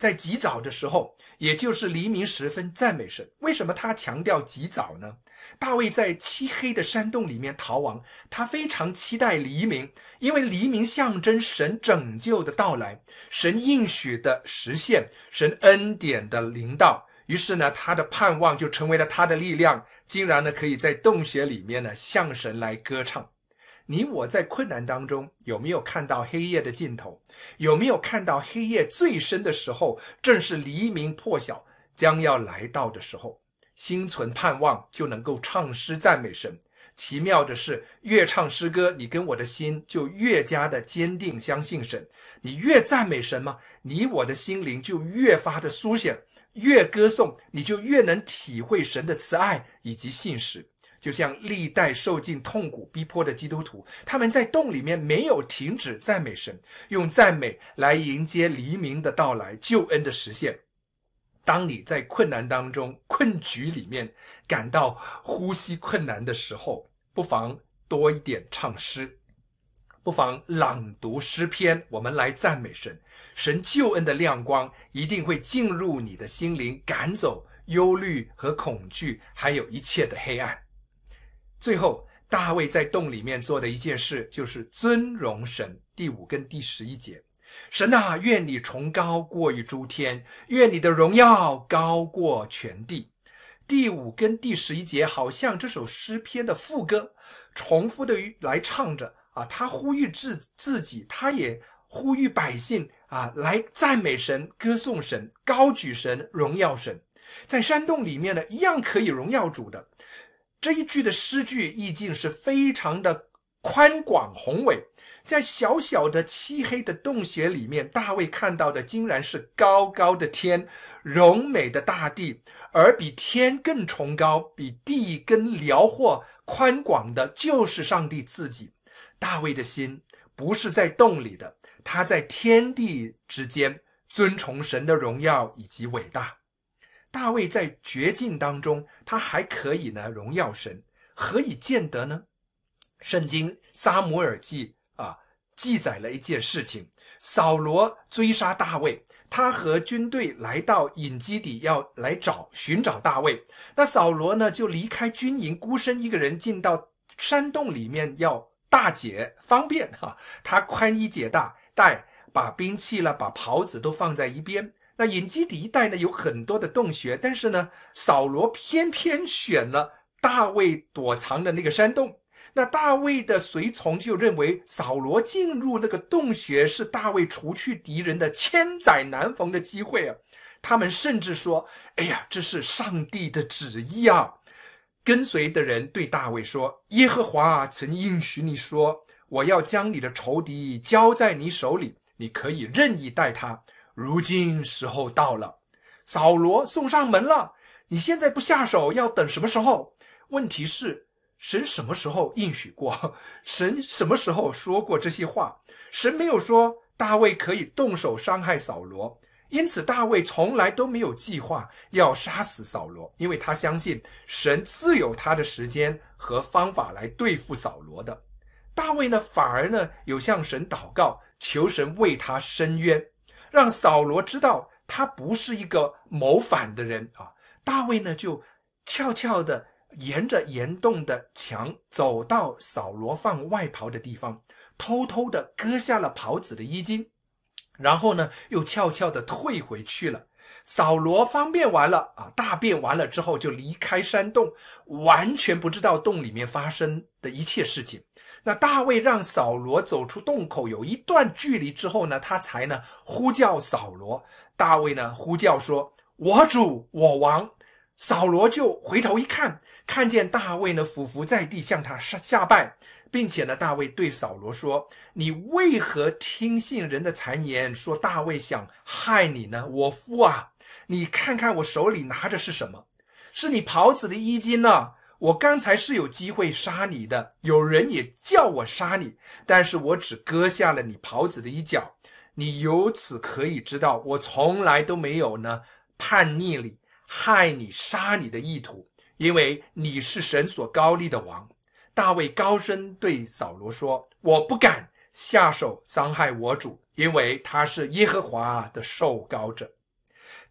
在极早的时候，也就是黎明时分赞美神。为什么他强调极早呢？大卫在漆黑的山洞里面逃亡，他非常期待黎明，因为黎明象征神拯救的到来，神应许的实现，神恩典的临到。于是呢，他的盼望就成为了他的力量，竟然呢可以在洞穴里面呢向神来歌唱。你我在困难当中有没有看到黑夜的尽头？有没有看到黑夜最深的时候，正是黎明破晓将要来到的时候？心存盼望就能够唱诗赞美神。奇妙的是，越唱诗歌，你跟我的心就越加的坚定相信神。你越赞美神嘛，你我的心灵就越发的苏醒，越歌颂，你就越能体会神的慈爱以及信实。就像历代受尽痛苦逼迫的基督徒，他们在洞里面没有停止赞美神，用赞美来迎接黎明的到来，救恩的实现。当你在困难当中，困局里面感到呼吸困难的时候，不妨多一点唱诗，不妨朗读诗篇，我们来赞美神。神救恩的亮光一定会进入你的心灵，赶走忧虑和恐惧，还有一切的黑暗。最后，大卫在洞里面做的一件事就是尊荣神。第5跟第11节，神啊，愿你崇高过于诸天，愿你的荣耀高过全地。第5跟第11节好像这首诗篇的副歌，重复的来唱着啊，他呼吁自己，他也呼吁百姓啊，来赞美神，歌颂神，高举神，荣耀神。在山洞里面呢，一样可以荣耀主的。这一句的诗句意境是非常的宽广宏伟，在小小的漆黑的洞穴里面，大卫看到的竟然是高高的天，荣美的大地，而比天更崇高，比地更辽阔宽广的就是上帝自己。大卫的心不是在洞里的，他在天地之间尊崇神的荣耀以及伟大。大卫在绝境当中，他还可以呢荣耀神，何以见得呢？圣经撒母耳记记载了一件事情，扫罗追杀大卫，他和军队来到隐基底要来寻找大卫。那扫罗呢就离开军营，孤身一个人进到山洞里面要大解方便他宽衣解带，把兵器了把袍子都放在一边。那隐基底一带呢有很多的洞穴，但是呢扫罗偏偏选了大卫躲藏的那个山洞。那大卫的随从就认为扫罗进入那个洞穴是大卫除去敌人的千载难逢的机会啊！他们甚至说：“哎呀，这是上帝的旨意啊！”跟随的人对大卫说：“耶和华曾应许你说，我要将你的仇敌交在你手里，你可以任意待他。如今时候到了，扫罗送上门了，你现在不下手，要等什么时候？”问题是，神什么时候应许过？神什么时候说过这些话？神没有说大卫可以动手伤害扫罗，因此大卫从来都没有计划要杀死扫罗，因为他相信神自有他的时间和方法来对付扫罗的。大卫呢，反而呢有向神祷告，求神为他伸冤，让扫罗知道他不是一个谋反的人啊。大卫呢就悄悄的沿着岩洞的墙走到扫罗放外袍的地方，偷偷的割下了袍子的衣襟，然后呢又悄悄的退回去了。扫罗方便完了大便完了之后就离开山洞，完全不知道洞里面发生的一切事情。那大卫让扫罗走出洞口有一段距离之后呢，他才呢呼叫扫罗。大卫呢呼叫说：“我主，我王。”扫罗就回头一看，看见大卫呢俯伏在地向他下拜，并且呢大卫对扫罗说：“你为何听信人的谗言，说大卫想害你呢？我夫啊，你看看我手里拿着是什么？是你袍子的衣襟呢。我刚才是有机会杀你的，有人也叫我杀你，但是我只割下了你袍子的一角。你由此可以知道，我从来都没有呢叛逆你，害你杀你的意图，因为你是神所膏立的王。”大卫高声对扫罗说：“我不敢下手伤害我主，因为他是耶和华的受膏者。”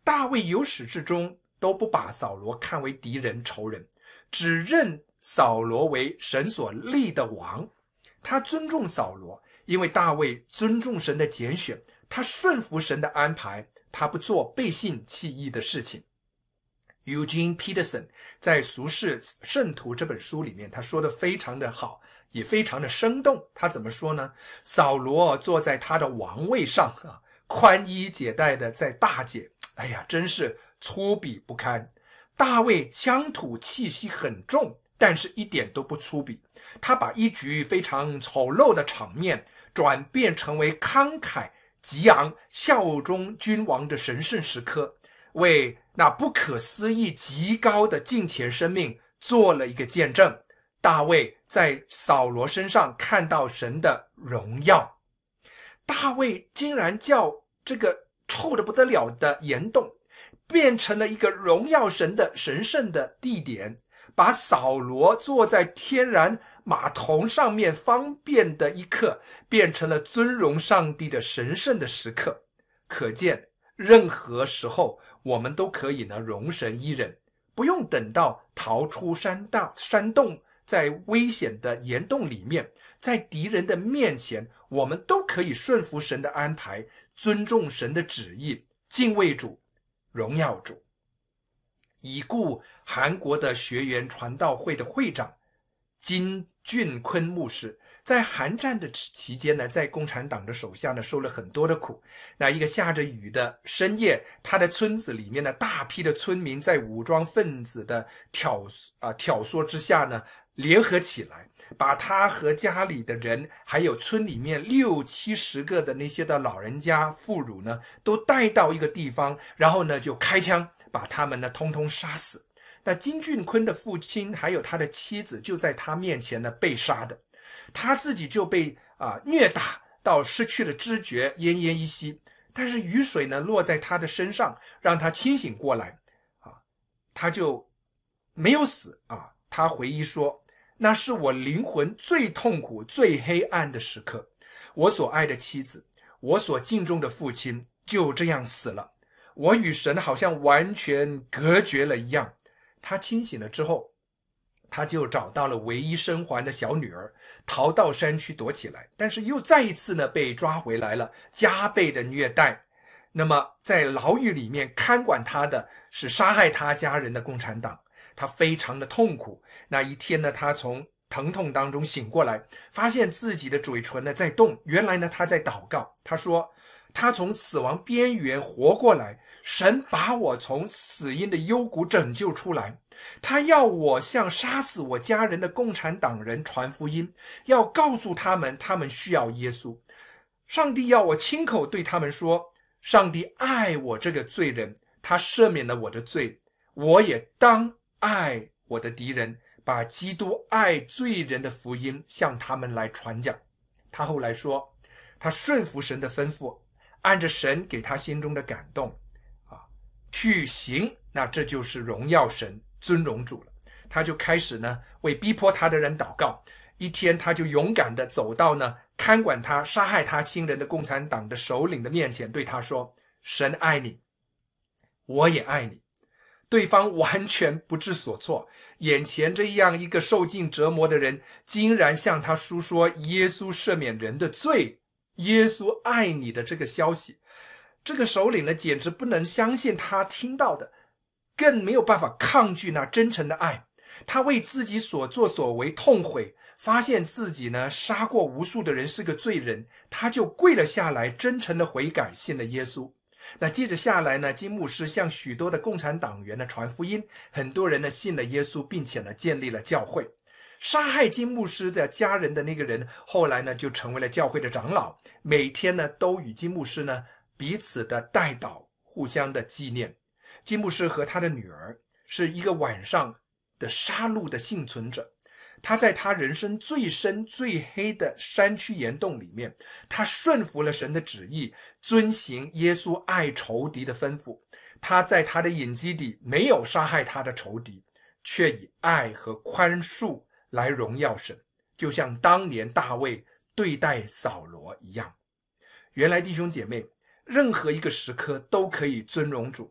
大卫由始至终都不把扫罗看为敌人仇人，只认扫罗为神所立的王。他尊重扫罗，因为大卫尊重神的拣选，他顺服神的安排，他不做背信弃义的事情。Eugene Peterson 在《俗世圣徒》这本书里面，他说的非常的好，也非常的生动。他怎么说呢？扫罗坐在他的王位上宽衣解带的在大解，哎呀，真是粗鄙不堪。大卫乡土气息很重，但是一点都不粗鄙。他把一局非常丑陋的场面转变成为慷慨激昂效忠君王的神圣时刻，为那不可思议极高的敬虔生命做了一个见证。大卫在扫罗身上看到神的荣耀。大卫竟然叫这个臭得不得了的岩洞变成了一个荣耀神的神圣的地点，把扫罗坐在天然马桶上面方便的一刻变成了尊荣上帝的神圣的时刻。可见任何时候我们都可以容神一人，不用等到逃出山洞，在危险的岩洞里面，在敌人的面前，我们都可以顺服神的安排，尊重神的旨意，敬畏主，荣耀主。已故韩国的学园传道会的会长金俊坤牧师，在韩战的期间呢，在共产党的手下呢，受了很多的苦。那一个下着雨的深夜，他的村子里面呢，大批的村民在武装分子的挑唆之下呢，联合起来，把他和家里的人，还有村里面60-70个的那些的老人家、妇孺呢，都带到一个地方，然后呢，就开枪把他们呢，通通杀死。那金俊坤的父亲还有他的妻子就在他面前呢被杀的，他自己就被虐打到失去了知觉，奄奄一息。但是雨水呢落在他的身上，让他清醒过来他就没有死他回忆说，那是我灵魂最痛苦最黑暗的时刻，我所爱的妻子，我所敬重的父亲就这样死了，我与神好像完全隔绝了一样。他清醒了之后，他就找到了唯一生还的小女儿，逃到山区躲起来，但是又再一次呢被抓回来了，加倍的虐待。那么在牢狱里面看管他的是杀害他家人的共产党，他非常的痛苦。那一天呢，他从疼痛当中醒过来，发现自己的嘴唇呢在动，原来呢他在祷告。他说他从死亡边缘活过来，神把我从死荫的幽谷拯救出来，他要我向杀死我家人的共产党人传福音，要告诉他们他们需要耶稣。上帝要我亲口对他们说，上帝爱我这个罪人，他赦免了我的罪，我也当爱我的敌人，把基督爱罪人的福音向他们来传讲。他后来说，他顺服神的吩咐，按着神给他心中的感动去行，那这就是荣耀神，尊荣主了。他就开始呢为逼迫他的人祷告。一天他就勇敢地走到呢看管他杀害他亲人的共产党的首领的面前，对他说，神爱你，我也爱你。对方完全不知所措，眼前这样一个受尽折磨的人竟然向他述说耶稣赦免人的罪，耶稣爱你的这个消息。这个首领呢简直不能相信他听到的，更没有办法抗拒那真诚的爱。他为自己所作所为痛悔，发现自己呢杀过无数的人，是个罪人，他就跪了下来，真诚的悔改，信了耶稣。那接着下来呢，金牧师向许多的共产党员呢传福音，很多人呢信了耶稣，并且呢建立了教会。杀害金牧师的家人的那个人后来呢就成为了教会的长老，每天呢都与金牧师呢彼此的代祷，互相的纪念。金牧师和他的女儿是一个晚上的杀戮的幸存者，他在他人生最深最黑的山区岩洞里面，他顺服了神的旨意，遵行耶稣爱仇敌的吩咐。他在他的隐基底没有杀害他的仇敌，却以爱和宽恕来荣耀神，就像当年大卫对待扫罗一样。原来弟兄姐妹，任何一个时刻都可以尊荣主，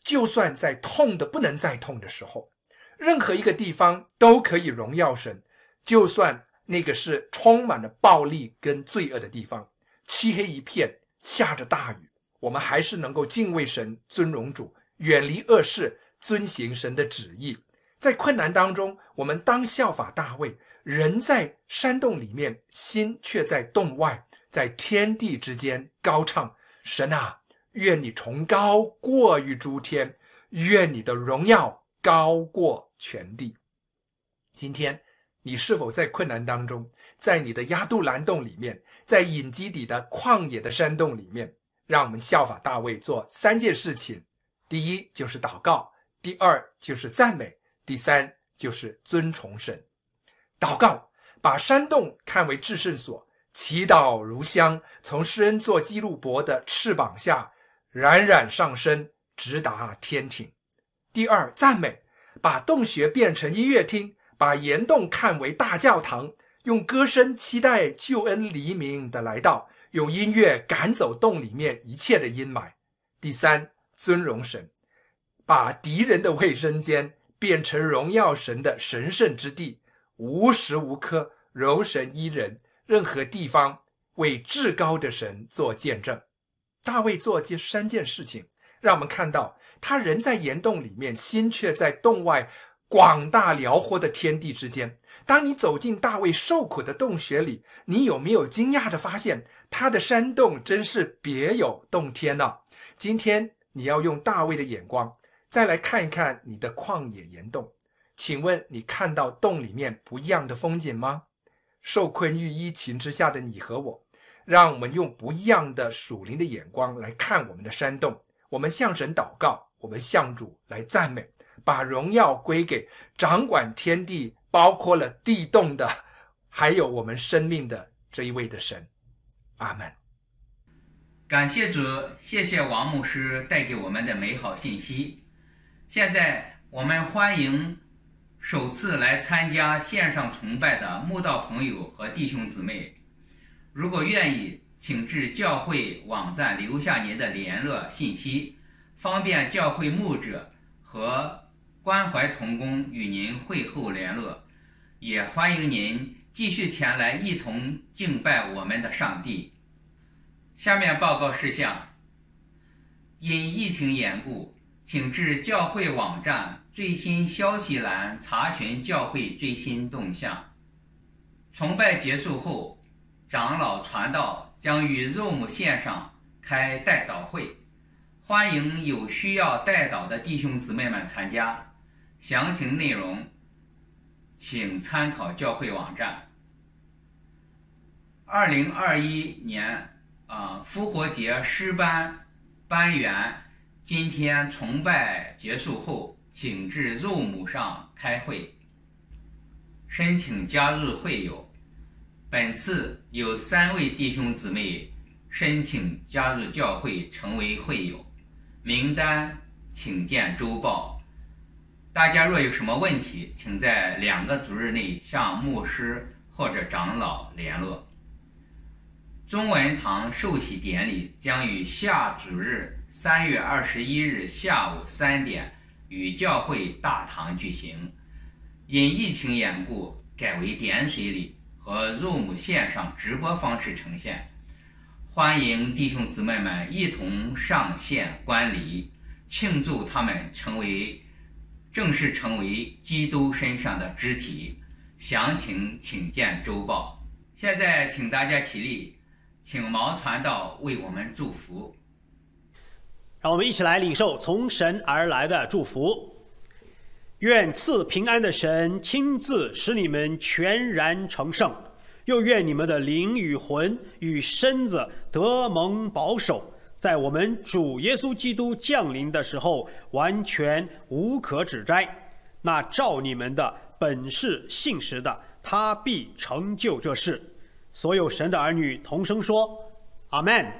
就算在痛的不能再痛的时候，任何一个地方都可以荣耀神，就算那个是充满了暴力跟罪恶的地方，漆黑一片，下着大雨，我们还是能够敬畏神，尊荣主，远离恶事，遵行神的旨意。在困难当中，我们当效法大卫，人在山洞里面，心却在洞外，在天地之间高唱：神啊，愿你崇高过于诸天，愿你的荣耀高过全地。今天你是否在困难当中，在你的亚杜兰洞里面，在隐基底的旷野的山洞里面？让我们效法大卫做3件事情。第一就是祷告，第二就是赞美，第三就是尊崇神。祷告，把山洞看为至圣所，祈祷如香，从施恩座基路伯的翅膀下冉冉上升，直达天庭。第二，赞美，把洞穴变成音乐厅，把岩洞看为大教堂，用歌声期待救恩黎明的来到，用音乐赶走洞里面一切的阴霾。第三，尊荣神，把敌人的卫生间变成荣耀神的神圣之地，无时无刻柔神依人，任何地方为至高的神做见证。大卫做这3件事情，让我们看到他人在岩洞里面，心却在洞外广大辽阔的天地之间。当你走进大卫受苦的洞穴里，你有没有惊讶地发现他的山洞真是别有洞天呢？今天你要用大卫的眼光再来看一看你的旷野岩洞，请问你看到洞里面不一样的风景吗？受困于疫情之下的你和我，让我们用不一样的属灵的眼光来看我们的山洞。我们向神祷告，我们向主来赞美，把荣耀归给掌管天地，包括了地洞的，还有我们生命的这一位的神。阿们。 感谢主，谢谢王牧师带给我们的美好信息。现在我们欢迎首次来参加线上崇拜的慕道朋友和弟兄姊妹，如果愿意，请至教会网站留下您的联络信息，方便教会牧者和关怀同工与您会后联络。也欢迎您继续前来一同敬拜我们的上帝。下面报告事项：因疫情缘故，请至教会网站最新消息栏查询教会最新动向。崇拜结束后，长老传道将于 Zoom 线上开代祷会，欢迎有需要代祷的弟兄姊妹们参加。详情内容请参考教会网站。2021年复活节诗班班员今天崇拜结束后，请至 Zoom 上开会，申请加入会友。本次有3位弟兄姊妹申请加入教会成为会友，名单请见周报。大家若有什么问题，请在2个主日内向牧师或者长老联络。中文堂受洗典礼将于下主日3月21日下午3点与教会大堂举行，因疫情缘故改为点水礼和 Zoom 线上直播方式呈现，欢迎弟兄姊妹们一同上线观礼，庆祝他们正式成为基督身上的肢体。详情请见周报。现在请大家起立，请毛传道为我们祝福。 让我们一起来领受从神而来的祝福。愿赐平安的神亲自使你们全然成圣，又愿你们的灵与魂与身子得蒙保守，在我们主耶稣基督降临的时候完全无可指摘。那照你们的本是信实的，他必成就这事。所有神的儿女同声说阿们。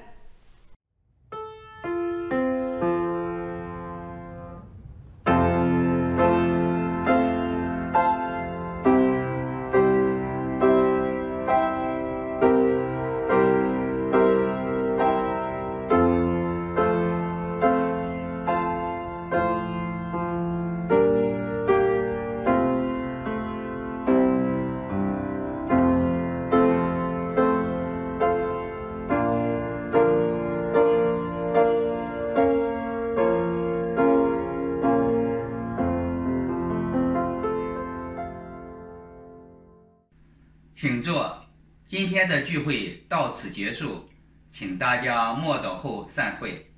请坐。今天的聚会到此结束，请大家默祷后散会。